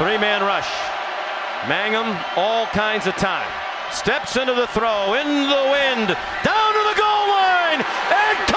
Three-man rush. Mangum, all kinds of time. Steps into the throw, in the wind, down to the goal line, and